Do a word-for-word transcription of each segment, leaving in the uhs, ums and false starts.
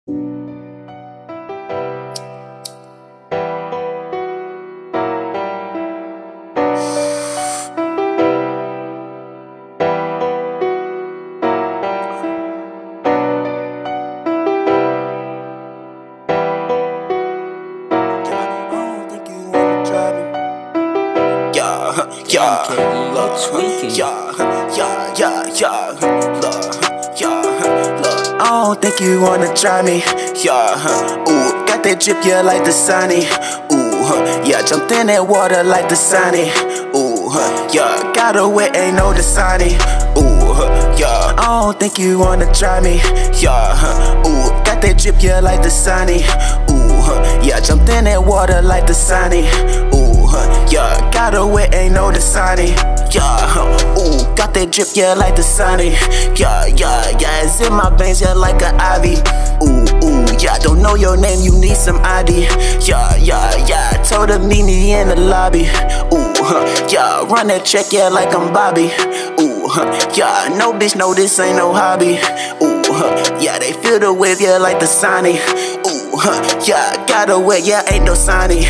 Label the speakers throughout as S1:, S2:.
S1: Yeah, look, yeah, yeah, yeah, yeah, look, yeah, look. I don't think you wanna try me, yeah. Ooh, got that drip, yeah, like the Sunny. Ooh, yeah, jumped in that water like the Sunny. Ooh, yeah, got away, ain't no Dasani. Ooh, yeah, I don't think you wanna try me, yeah. Ooh, got that drip, yeah, like the Sunny. Ooh, yeah, jumped in that water like the Sunny. Ooh, yeah, got away, ain't no Dasani. Yeah, ooh, got that drip, yeah, like the Sunny. Yeah, yeah, yeah, it's in my veins, yeah, like an ivy. Ooh, ooh, yeah, don't know your name, you need some I D. Yeah, yeah, yeah, I told her meet me in the lobby. Ooh, yeah, run that check, yeah, like I'm Bobby. Ooh, yeah, no bitch, no, this ain't no hobby. Ooh, yeah, they feel the wave, yeah, like the Sunny. Ooh, yeah, got away, yeah, ain't no Sunny.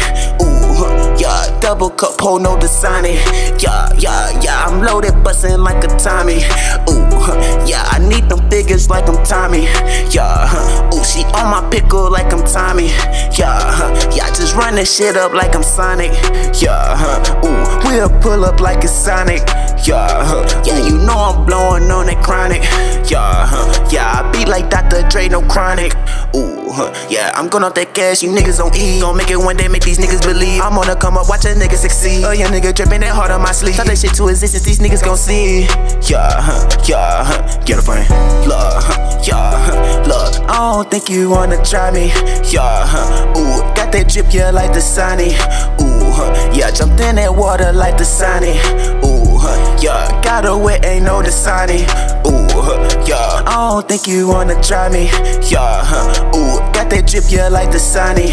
S1: Ooh, yeah, double cup, hold no Dasani. Yeah, yeah, yeah, I'm loaded, bustin' like a Tommy. Ooh, yeah, I need them figures like I'm Tommy. Yeah, ooh, she on my pickle like I'm Tommy. Yeah, yeah, just run this shit up like I'm Sonic. Yeah, ooh, we'll pull up like it's Sonic. Yeah, yeah, you know I'm blowing on that chronic. Yeah, yeah, I be like Doctor Dre, no chronic. Ooh, yeah, I'm going off that cash, you niggas don't eat. Gon' make it one day, make these niggas believe. I'm gonna come up, watch a nigga succeed. A young nigga drippin' that hard on my sleeve. Talk that shit to existence, these niggas gon' see. Yeah, yeah, get a friend. Look, yeah, look, I don't think you wanna try me. Yeah, ooh, got that drip, yeah, like the Sunny. Ooh, yeah, jumped in that water like the Sunny. Ooh, yeah, got away, ain't no Dasani. Ooh, yeah, I don't think you wanna try me. Yeah, ooh, got that drip, yeah, like the Sunny.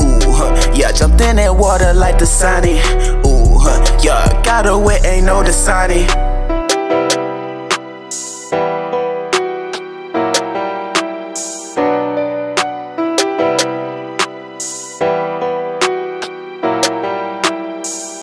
S1: Ooh, yeah, jumped in that water like the Sunny. Ooh, yeah, got away, ain't no Dasani.